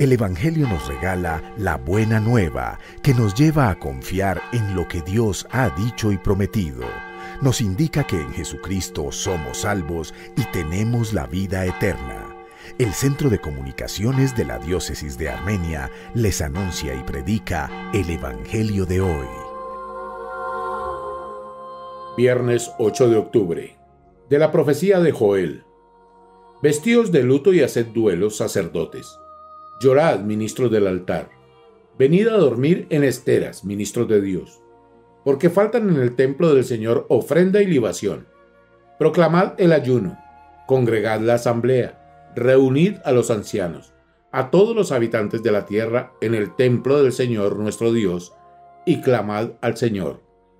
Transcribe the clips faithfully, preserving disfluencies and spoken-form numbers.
El Evangelio nos regala la buena nueva que nos lleva a confiar en lo que Dios ha dicho y prometido. Nos indica que en Jesucristo somos salvos y tenemos la vida eterna. El Centro de Comunicaciones de la Diócesis de Armenia les anuncia y predica el Evangelio de hoy. Viernes ocho de octubre. De la profecía de Joel. Vestíos de luto y haced duelos, sacerdotes. Llorad, ministros del altar. Venid a dormir en esteras, ministros de Dios. Porque faltan en el templo del Señor ofrenda y libación. Proclamad el ayuno, congregad la asamblea, reunid a los ancianos, a todos los habitantes de la tierra en el templo del Señor nuestro Dios, y clamad al Señor.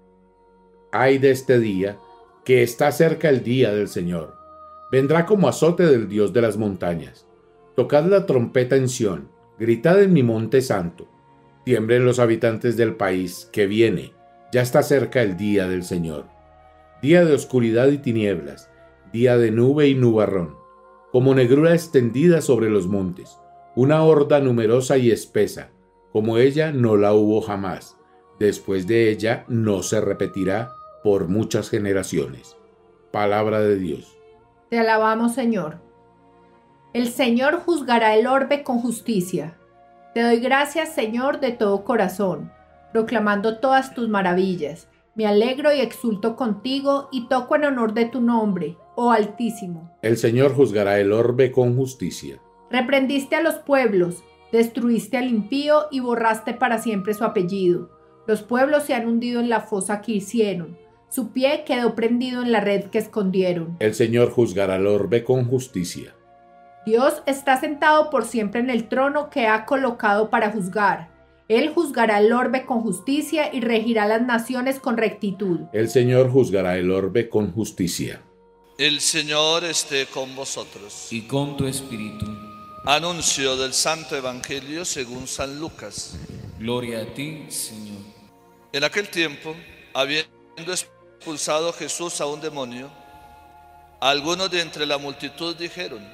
Ay de este día, que está cerca el día del Señor. Vendrá como azote del Dios de las montañas. Tocad la trompeta en Sión, gritad en mi monte santo. Tiemblen los habitantes del país, que viene, ya está cerca el día del Señor. Día de oscuridad y tinieblas, día de nube y nubarrón, como negrura extendida sobre los montes, una horda numerosa y espesa, como ella no la hubo jamás. Después de ella no se repetirá por muchas generaciones. Palabra de Dios. Te alabamos, Señor. El Señor juzgará el orbe con justicia. Te doy gracias, Señor, de todo corazón, proclamando todas tus maravillas. Me alegro y exulto contigo y toco en honor de tu nombre, oh Altísimo. El Señor juzgará el orbe con justicia. Reprendiste a los pueblos, destruiste al impío y borraste para siempre su apellido. Los pueblos se han hundido en la fosa que hicieron. Su pie quedó prendido en la red que escondieron. El Señor juzgará el orbe con justicia. Dios está sentado por siempre en el trono que ha colocado para juzgar. Él juzgará el orbe con justicia y regirá las naciones con rectitud. El Señor juzgará el orbe con justicia. El Señor esté con vosotros. Y con tu espíritu. Anuncio del Santo Evangelio según San Lucas. Gloria a ti, Señor. En aquel tiempo, habiendo expulsado Jesús a un demonio, algunos de entre la multitud dijeron: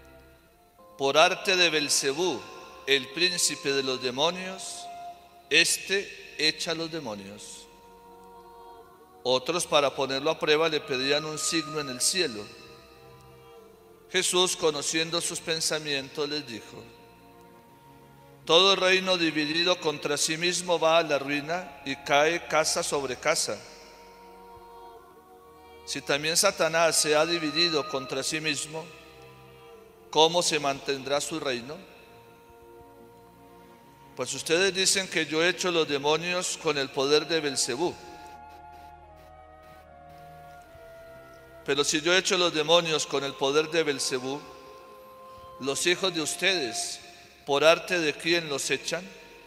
por arte de Belcebú, el príncipe de los demonios, éste echa a los demonios. Otros, para ponerlo a prueba, le pedían un signo en el cielo. Jesús, conociendo sus pensamientos, les dijo: todo reino dividido contra sí mismo va a la ruina y cae casa sobre casa. Si también Satanás se ha dividido contra sí mismo, ¿cómo se mantendrá su reino? Pues ustedes dicen que yo echo los demonios con el poder de Belcebú. Pero si yo echo los demonios con el poder de Belcebú, los hijos de ustedes, ¿por arte de quién los echan?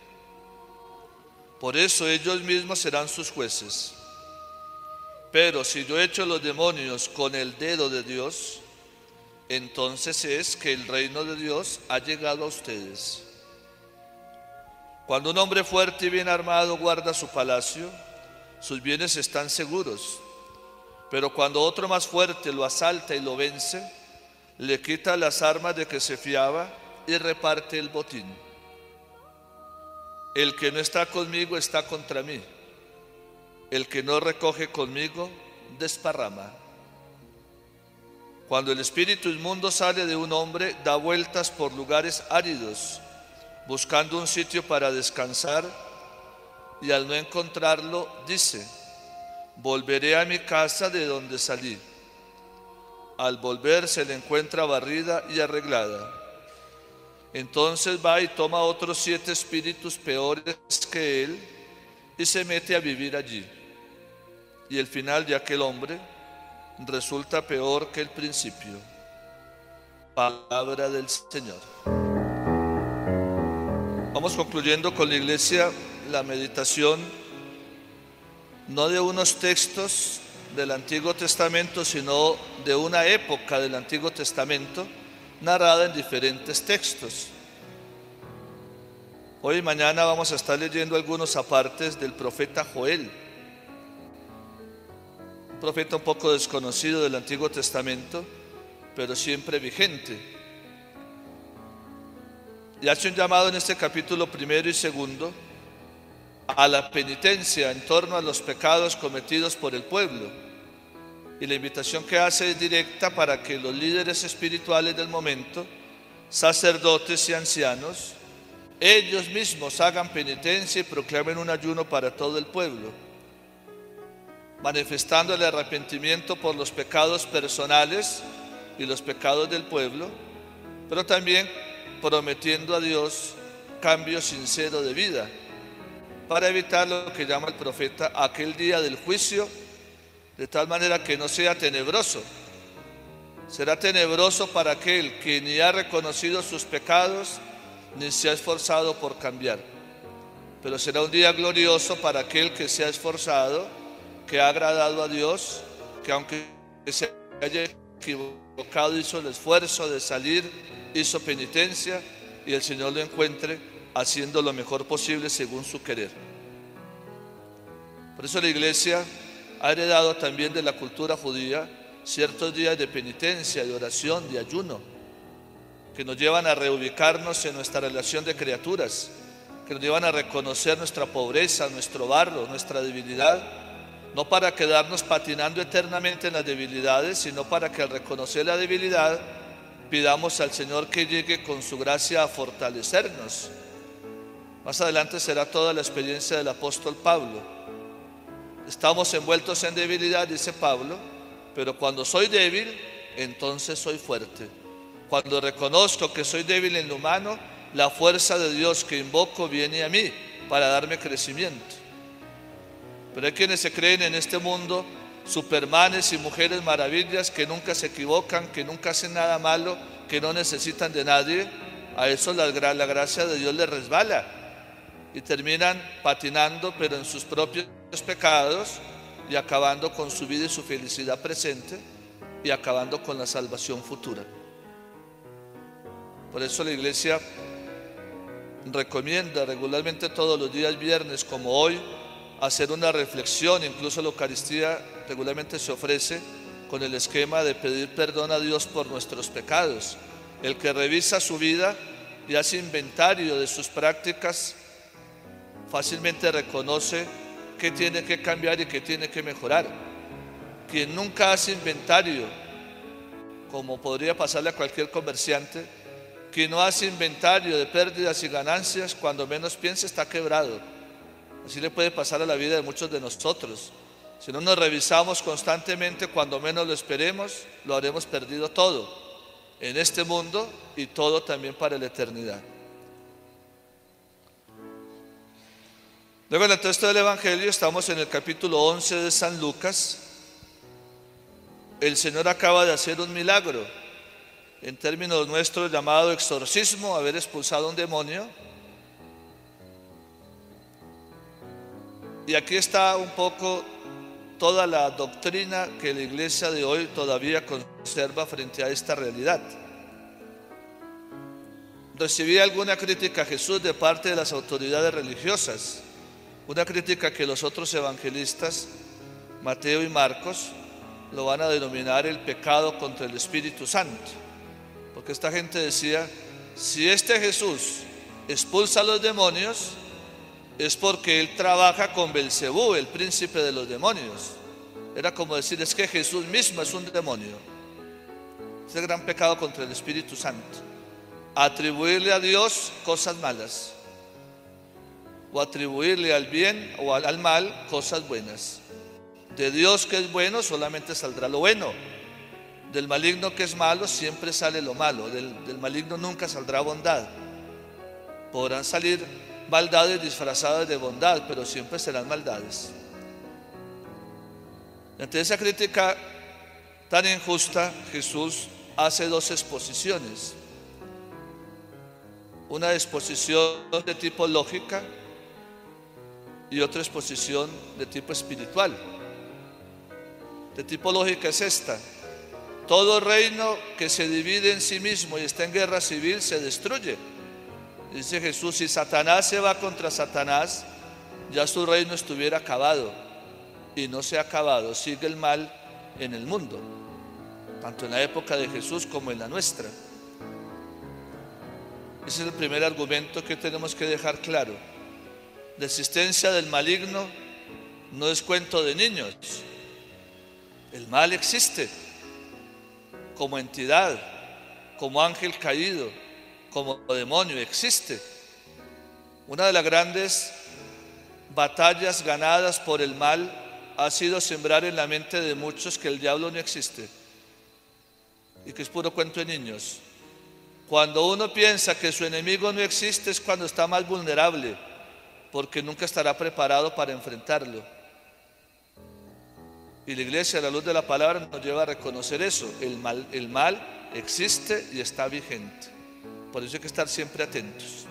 Por eso ellos mismos serán sus jueces. Pero si yo echo los demonios con el dedo de Dios, entonces es que el reino de Dios ha llegado a ustedes. Cuando un hombre fuerte y bien armado guarda su palacio, sus bienes están seguros. Pero cuando otro más fuerte lo asalta y lo vence, le quita las armas de que se fiaba y reparte el botín. El que no está conmigo está contra mí. El que no recoge conmigo desparrama. Cuando el espíritu inmundo sale de un hombre, da vueltas por lugares áridos, buscando un sitio para descansar, y al no encontrarlo, dice: volveré a mi casa de donde salí. Al volver se le encuentra barrida y arreglada. Entonces va y toma otros siete espíritus peores que él y se mete a vivir allí. Y el final de aquel hombre resulta peor que el principio. Palabra del Señor. Vamos concluyendo con la iglesia la meditación no de unos textos del Antiguo Testamento, sino de una época del Antiguo Testamento narrada en diferentes textos. Hoy y mañana vamos a estar leyendo algunos apartes del profeta Joel, un profeta un poco desconocido del Antiguo Testamento, pero siempre vigente. y hace un llamado en este capítulo primero y segundo a la penitencia en torno a los pecados cometidos por el pueblo. Y la invitación que hace es directa para que los líderes espirituales del momento, sacerdotes y ancianos, ellos mismos hagan penitencia y proclamen un ayuno para todo el pueblo, manifestando el arrepentimiento por los pecados personales y los pecados del pueblo, pero también prometiendo a Dios cambio sincero de vida, para evitar lo que llama el profeta aquel día del juicio, de tal manera que no sea tenebroso. Será tenebroso para aquel que ni ha reconocido sus pecados, ni se ha esforzado por cambiar. Pero será un día glorioso para aquel que se ha esforzado, que ha agradado a Dios, que aunque se haya equivocado, hizo el esfuerzo de salir, hizo penitencia, y el Señor lo encuentre haciendo lo mejor posible según su querer. Por eso la Iglesia ha heredado también de la cultura judía ciertos días de penitencia, de oración, de ayuno, que nos llevan a reubicarnos en nuestra relación de criaturas, que nos llevan a reconocer nuestra pobreza, nuestro barro, nuestra debilidad, no para quedarnos patinando eternamente en las debilidades, sino para que al reconocer la debilidad pidamos al Señor que llegue con su gracia a fortalecernos. Más adelante será toda la experiencia del apóstol Pablo. Estamos envueltos en debilidad, dice Pablo, pero cuando soy débil, entonces soy fuerte. Cuando reconozco que soy débil en lo humano, la fuerza de Dios que invoco viene a mí para darme crecimiento. Pero hay quienes se creen en este mundo supermanes y mujeres maravillas, que nunca se equivocan, que nunca hacen nada malo, que no necesitan de nadie. A eso la, la gracia de Dios les resbala y terminan patinando, pero en sus propios pecados, y acabando con su vida y su felicidad presente, y acabando con la salvación futura. Por eso la Iglesia recomienda regularmente todos los días viernes, como hoy, hacer una reflexión. Incluso la Eucaristía regularmente se ofrece con el esquema de pedir perdón a Dios por nuestros pecados. El que revisa su vida y hace inventario de sus prácticas fácilmente reconoce qué tiene que cambiar y qué tiene que mejorar. Quien nunca hace inventario, como podría pasarle a cualquier comerciante, quien no hace inventario de pérdidas y ganancias, cuando menos piensa está quebrado. Así le puede pasar a la vida de muchos de nosotros. Si no nos revisamos constantemente, cuando menos lo esperemos, lo habremos perdido todo en este mundo y todo también para la eternidad. Luego en el texto del Evangelio estamos en el capítulo once de San Lucas. El Señor acaba de hacer un milagro, en términos nuestros llamado exorcismo, haber expulsado un demonio. Y aquí está un poco toda la doctrina que la Iglesia de hoy todavía conserva frente a esta realidad. Recibí alguna crítica a Jesús de parte de las autoridades religiosas, una crítica que los otros evangelistas, Mateo y Marcos, lo van a denominar el pecado contra el Espíritu Santo. Porque esta gente decía, si este Jesús expulsa a los demonios, es porque él trabaja con Belcebú, el príncipe de los demonios. Era como decir, es que Jesús mismo es un demonio. Es el gran pecado contra el Espíritu Santo. Atribuirle a Dios cosas malas, o atribuirle al bien o al mal cosas buenas. De Dios que es bueno solamente saldrá lo bueno. Del maligno que es malo siempre sale lo malo. Del, del maligno nunca saldrá bondad. Podrán salir maldades disfrazadas de bondad, pero siempre serán maldades. Ante esa crítica tan injusta, Jesús hace dos exposiciones. Una exposición de tipo lógica y otra exposición de tipo espiritual. De tipo lógica es esta: todo reino que se divide en sí mismo y está en guerra civil se destruye. Dice Jesús, si Satanás se va contra Satanás, ya su reino estuviera acabado, y no se ha acabado, sigue el mal en el mundo, tanto en la época de Jesús como en la nuestra. Ese es el primer argumento que tenemos que dejar claro. La existencia del maligno no es cuento de niños. El mal existe como entidad, como ángel caído, como demonio, existe. Una de las grandes batallas ganadas por el mal ha sido sembrar en la mente de muchos que el diablo no existe y que es puro cuento de niños. Cuando uno piensa que su enemigo no existe es cuando está más vulnerable, porque nunca estará preparado para enfrentarlo. Y la iglesia, a la luz de la palabra, nos lleva a reconocer eso. El mal, el mal existe y está vigente. Por eso hay que estar siempre atentos.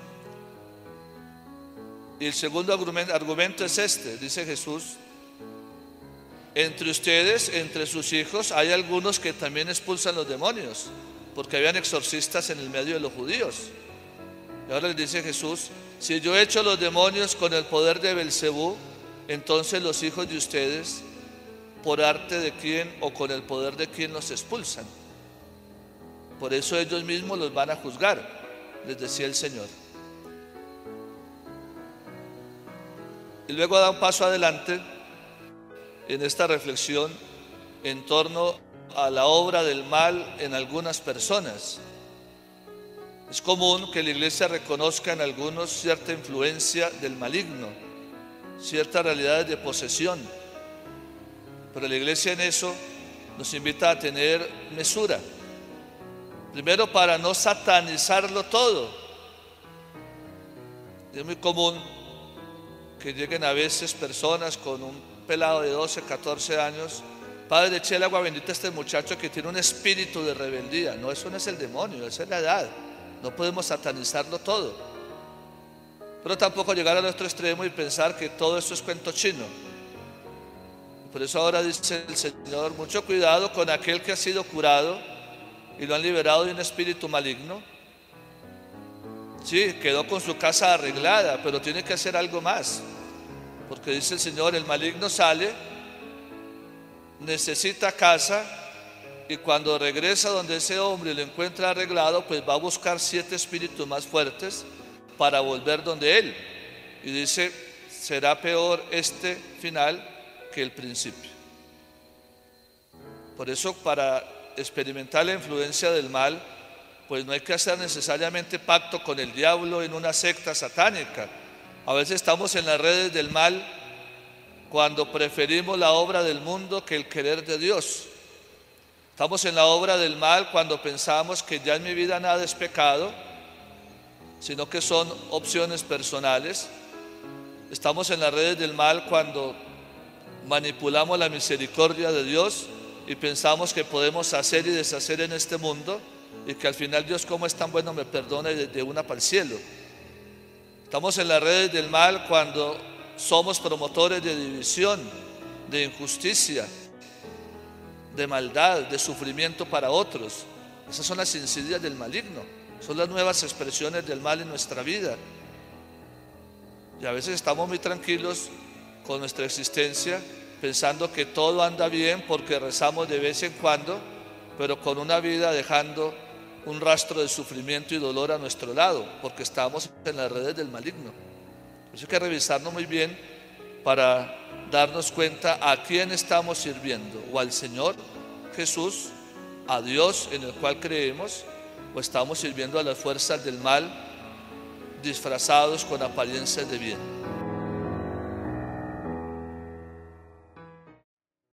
Y el segundo argumento, argumento es este, dice Jesús: entre ustedes, entre sus hijos, hay algunos que también expulsan los demonios, porque habían exorcistas en el medio de los judíos. Y ahora les dice Jesús: si yo echo los demonios con el poder de Belcebú, entonces los hijos de ustedes, ¿por arte de quién o con el poder de quién los expulsan? Por eso ellos mismos los van a juzgar, les decía el Señor. Y luego da un paso adelante en esta reflexión en torno a la obra del mal en algunas personas. Es común que la iglesia reconozca en algunos cierta influencia del maligno, ciertas realidades de posesión, pero la iglesia en eso nos invita a tener mesura. Primero, para no satanizarlo todo. Es muy común que lleguen a veces personas con un pelado de doce, catorce años: padre, eche el agua bendita a este muchacho que tiene un espíritu de rebeldía. No, eso no es el demonio, esa es la edad. No podemos satanizarlo todo, pero tampoco llegar a nuestro extremo y pensar que todo eso es cuento chino. Por eso ahora dice el Señor: mucho cuidado con aquel que ha sido curado y lo han liberado de un espíritu maligno. Sí, quedó con su casa arreglada, pero tiene que hacer algo más, porque dice el Señor: el maligno sale, necesita casa, y cuando regresa donde ese hombre lo encuentra arreglado, pues va a buscar siete espíritus más fuertes para volver donde él. Y dice: será peor este final que el principio. Por eso, para experimentar la influencia del mal, pues no hay que hacer necesariamente pacto con el diablo en una secta satánica. A veces estamos en las redes del mal cuando preferimos la obra del mundo que el querer de Dios. Estamos en la obra del mal cuando pensamos que ya en mi vida nada es pecado, sino que son opciones personales. Estamos en las redes del mal cuando manipulamos la misericordia de Dios y pensamos que podemos hacer y deshacer en este mundo, y que al final Dios, como es tan bueno, me perdona y de una para el cielo. Estamos en las redes del mal cuando somos promotores de división, de injusticia, de maldad, de sufrimiento para otros. Esas son las insidias del maligno, son las nuevas expresiones del mal en nuestra vida. Y a veces estamos muy tranquilos con nuestra existencia, pensando que todo anda bien porque rezamos de vez en cuando, pero con una vida dejando un rastro de sufrimiento y dolor a nuestro lado, porque estamos en las redes del maligno. Por eso hay que revisarnos muy bien para darnos cuenta a quién estamos sirviendo: o al Señor Jesús, a Dios en el cual creemos, o estamos sirviendo a las fuerzas del mal disfrazados con apariencias de bien.